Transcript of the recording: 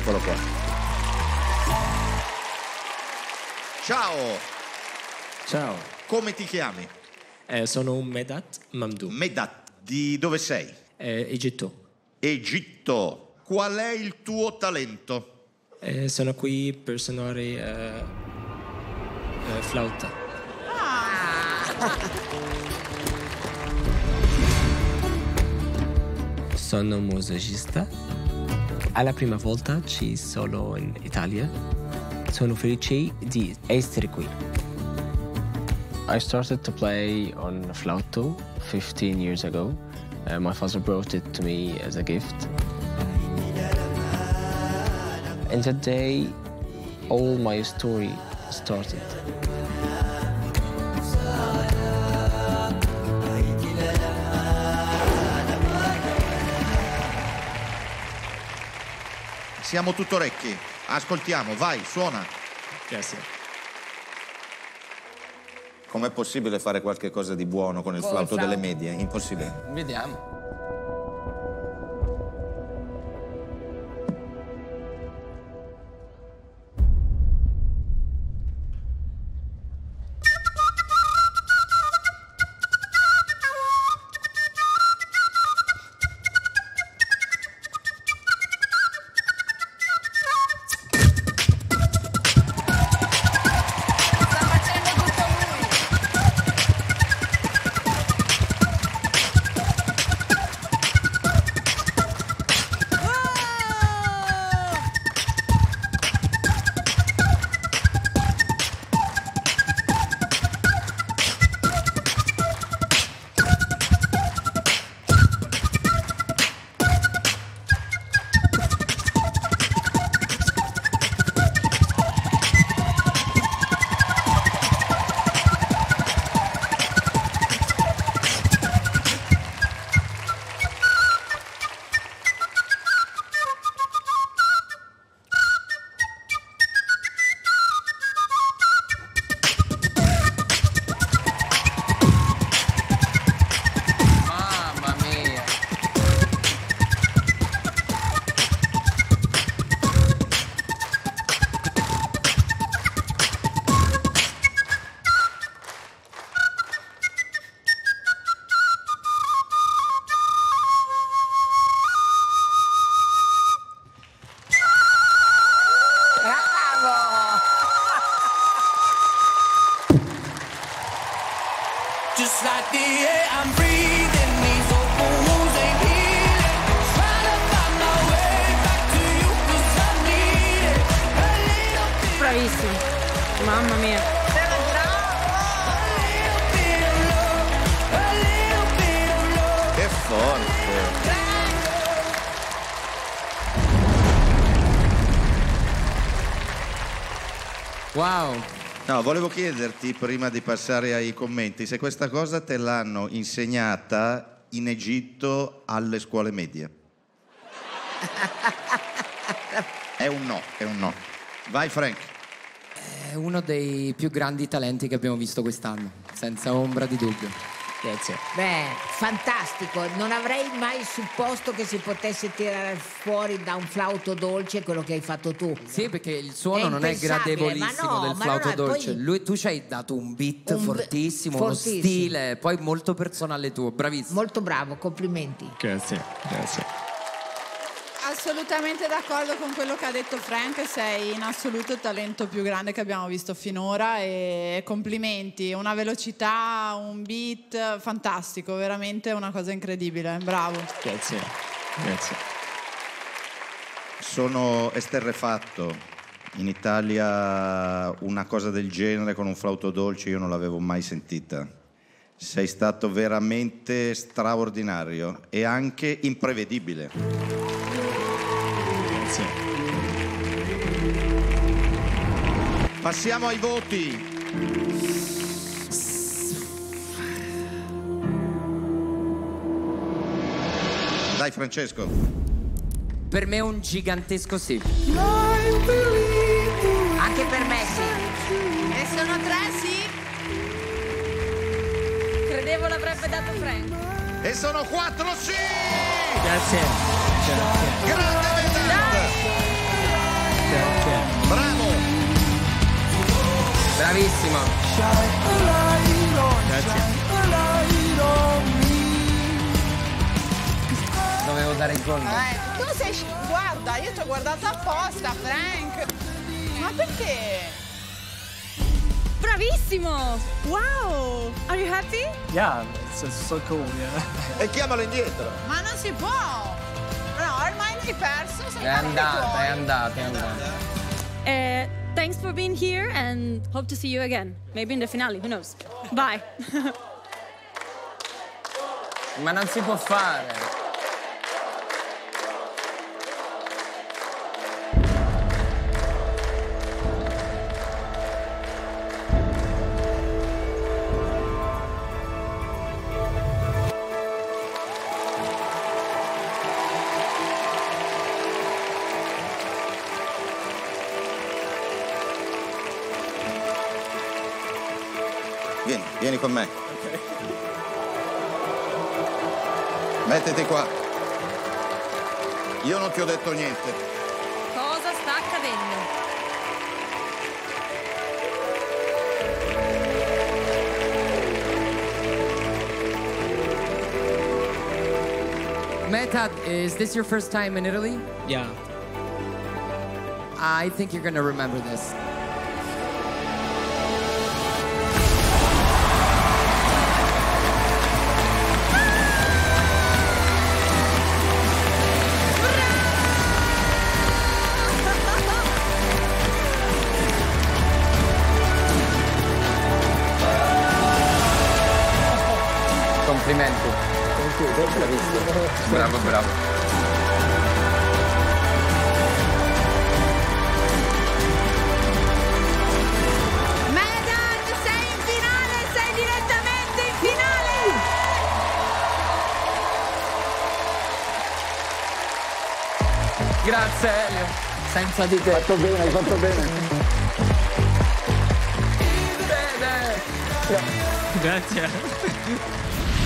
Eccolo qua. Ciao. Ciao. Come ti chiami? Sono Medat Mamdou. Medat, di dove sei? Egitto. Egitto. Qual è il tuo talento? Sono qui per suonare flauta. Sono musicista. È la prima volta ci sono in Italia. Sono felice di essere qui. I started to play on flauto 15 years ago. My father brought it to me as a gift. And that day, all my story started. Siamo tutto orecchi. Ascoltiamo, vai, suona. Grazie. Com'è possibile fare qualche cosa di buono con il flauto delle medie? Impossibile. Vediamo. Just like the air I'm breathing, these open wounds ain't healing. Trying to find my way back to you 'cause I need it. A little bit, Bravissimo, mamma mia. a little bit of love, a little bit of love. Che forte. Wow. No, volevo chiederti, prima di passare ai commenti, se questa cosa te l'hanno insegnata in Egitto alle scuole medie. È un no, è un no. Vai Frank. È uno dei più grandi talenti che abbiamo visto quest'anno, senza ombra di dubbio. Grazie. Beh, fantastico. Non avrei mai supposto che si potesse tirare fuori da un flauto dolce quello che hai fatto tu. Sì, perché il suono È non è impensabile, gradevolissimo ma no, del ma flauto no, dolce. poi- Tu ci hai dato un beat Un fortissimo, fortissimo. uno stile, poi molto personale tuo, bravissimo. Molto bravo, complimenti. Grazie. Assolutamente d'accordo con quello che ha detto Frank, sei in assoluto il talento più grande che abbiamo visto finora e complimenti, una velocità, un beat fantastico, veramente una cosa incredibile, bravo. Grazie. Sono esterrefatto. In Italia una cosa del genere con un flauto dolce io non l'avevo mai sentita. Sei stato veramente straordinario e anche imprevedibile. Passiamo ai voti. Dai Francesco. Per me è un gigantesco sì. Anche per me sì. E sono tre sì? Credevo l'avrebbe dato Frank. E sono 4 sì! Grazie. Grande Medat! Bravissima. Grazie. Dovevo dare il gol. Tu sei... Guarda, io ti ho guardato apposta, Frank. Ma perché? Bravissimo! Wow! Are you happy? Yeah, it's so cool, yeah. E chiamalo indietro. Ma non si può. No, ormai mi hai perso. Sei È andata, è andata, è andata. Thanks for being here and hope to see you again. Maybe in the finale, who knows? Bye. Ma non si può fare. Vieni con me. Mettiti qua. Io non ti ho detto niente. Cosa sta accadendo? Mehtat, is this your first time in Italy? Yeah. I think you're gonna remember this. Complimenti. Bravo, bravo. Mehtat, sei in finale, sei direttamente in finale! Grazie Elio. Senza di te. Hai fatto bene. Bene. Grazie.